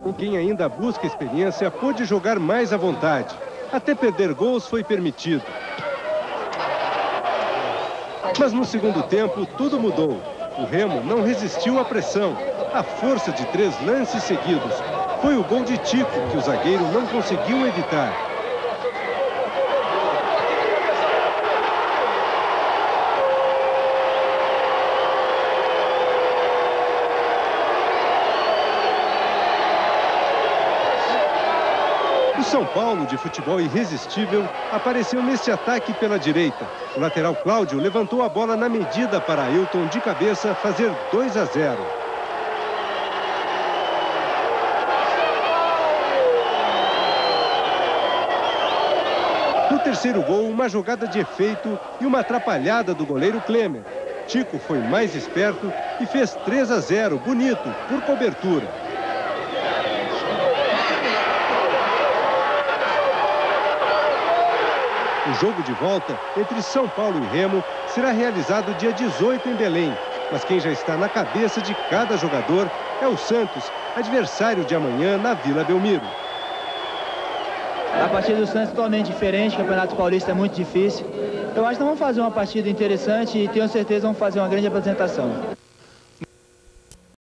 Quem ainda busca experiência pôde jogar mais à vontade. Até perder gols foi permitido. Mas no segundo tempo, tudo mudou. O Remo não resistiu à pressão. A força de 3 lances seguidos. Foi o gol de Tico que o zagueiro não conseguiu evitar. O São Paulo, de futebol irresistível, apareceu neste ataque pela direita. O lateral Cláudio levantou a bola na medida para Ailton de cabeça fazer 2-0. No terceiro gol, uma jogada de efeito e uma atrapalhada do goleiro Klemer. Tico foi mais esperto e fez 3-0, bonito, por cobertura. O jogo de volta entre São Paulo e Remo será realizado dia 18 em Belém. Mas quem já está na cabeça de cada jogador é o Santos, adversário de amanhã na Vila Belmiro. A partida do Santos é totalmente diferente, o Campeonato Paulista é muito difícil. Eu acho que nós vamos fazer uma partida interessante e tenho certeza que vamos fazer uma grande apresentação.